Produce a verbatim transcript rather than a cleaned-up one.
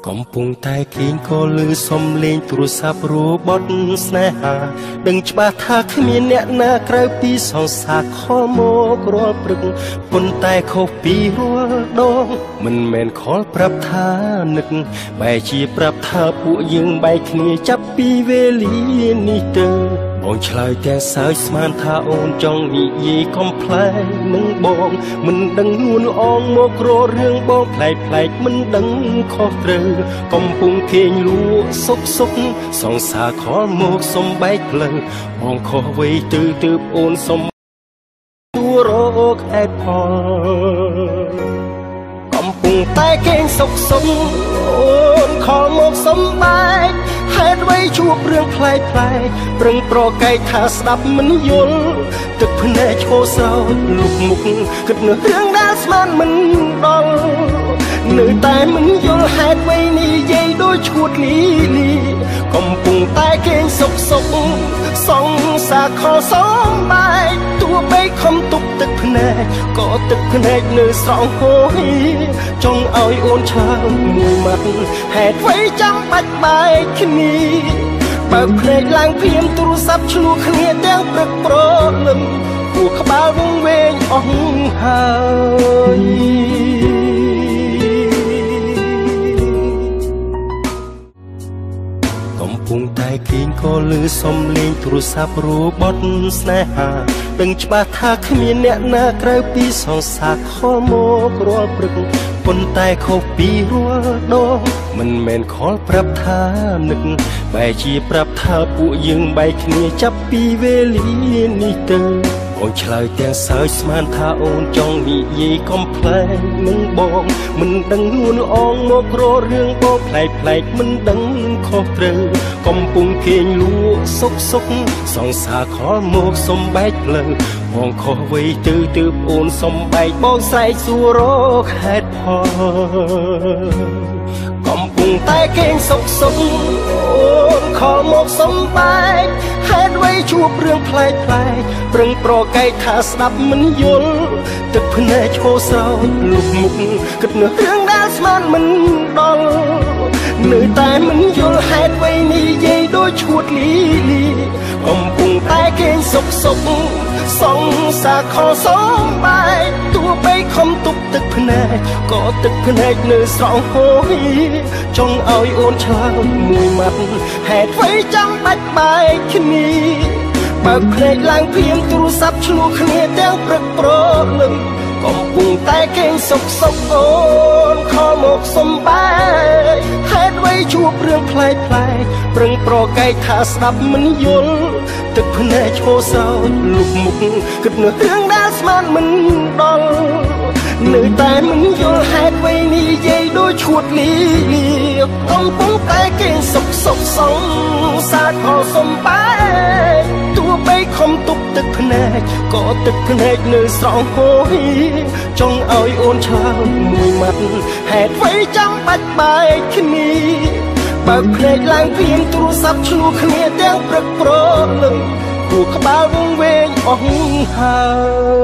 កំពុងតែគេងក៏លឺសំឡេងទូរស័ព្ទរបត់ស្នេហាដឹងច្បាស់ថាគ្មានអ្នកណាក្រៅពីសង្សារខលមករាល់ព្រឹកប៉ុន្តែខុសពីរាល់ដងមិនមែនខលប្រាប់ថានឹកបែរជាប្រាប់ថាពួកយើងបែកគ្នាចាប់ពីវេលានេះទៅបងឆ្លើយទាំងសើចស្មានថាអូនចង់និយាយកំប្លែងនឹងបងមិនដឹងងួនអងមករករឿងបងប្លែកប្លែកមិនដឹងខុសត្រូវកំពុងគេងលក់សុកសុកសង្សារខលមកសំបែកផ្លូវបងខុសវ័យទៅទើបអូនសំទួរកហេតុផលកំពុងតែគេងសុកសុកអូនខលមកសំបែកហេតុអ្វីជួបរឿងប្លែកប្លែកប្រឹងប្រកែកថាស្ដាប់មិនយល់ទឹកភ្នែកឈោស្រោចលុបមុខគិតនៅរឿងដែលស្មានមិនដល់នៅតែមិនយល់ហេតុអ្វីនេះយាយដូចឈួតលីលីកំពុងតែគេងសុកសុកសង្សារខលសំបែកទោះបីខំទប់ទឹកភ្នែកក៏ទឹកភ្នែកនៅស្រង់ហូរចង់ឲ្យអូនឆ្លើយមួយម៉ាត់ហេតុអ្វីចាំបាច់បែកគ្នាបើភ្នែកឡើងភ្លាមទូរស័ព្ទឆ្លួរគ្នាទាំងព្រឹកព្រលឹមគួរក្បាលវងវែងអស់ហើយកំពុងតែគេងក៏លឺសំឡេងទូរស័ព្ទរបត់ស្នេហាដឹងច្បាស់ថាគ្មានអ្នកណាក្រៅពីសង្សារខលមករាល់ព្រឹកប៉ុន្តែខុសពីរាល់ដងមិនមែនខលប្រាប់ថានឹកបែរជាប្រាប់ថាពួកយើងបែកគ្នាចាប់ពីវេលានេះទៅបងឆ្លើយទាំងសើចស្មានថាអូនចង់និយាយកំប្លែងនឹងបងមិនដឹងងួនអងមករករឿងបងប្លែកប្លែកមិនដឹងខុសត្រូវកំពុងគេងលក់សុកសុកសង្សារខលមកសំបែកផ្លូវបងខុសវ័យទៅទើបអូនសំបែកបងស្រែកសួររកហេតុផលកំពុងតែគេងសុកសុកអូនខលមកសំបែកហេតុអ្វីជួបរឿងប្លែកប្លែកប្រឹងប្រកែកថាស្ដាប់មិនយល់ទឹកភ្នែកឈោស្រោចលុបមុខគិតនៅរឿងដែលស្មានមិនដល់នៅតែមិនយល់ហេតុអ្វីនេះយាយដូចឈួតលីលីកំពុងតែគេងសុកសុកសង្សារខលសំបែកទោះបីខំទប់ទឹកភ្នែកក៏ទឹកភ្នែកនៅស្រង់ហូរចង់ឲ្យអូនឆ្លើយមួយម៉ាត់ហេតុអ្វីចាំបាច់បែកគ្នាបើភ្នែកឡើងភ្លាមទូរស័ព្ទឆ្លួរគ្នាទាំងព្រឹកព្រលឹមកំពុងតែគេងសុកសុកអូនខលមកសំបែកហេតុអ្វីជួបរឿងប្លែកប្លែកប្រឹងប្រកែកថាស្ដាប់មិនយល់ទឹកភ្នែកឈោស្រោចលុបមុខគិតនៅរឿងដែលស្មានមិនដល់នៅតែមិនយល់ហេតុអ្វីនេះយាយដូចឈួតលីលីកំពុងតែគេងសុកសុកសង្សារខលសំបែកទោះបីខំទប់ទឹកភ្នែកក៏ទឹកភ្នែកនៅស្រង់ហូរចង់ឲ្យអូនឆ្លើយមួយម៉ាត់ហេតុអ្វីចាំបាច់បែកគ្នាបើភ្នែកឡើងភ្លាមទូរស័ព្ទឆ្លួរគ្នាទាំងព្រឹកព្រលឹមគួរក្បាលវងវែងអស់ហើយ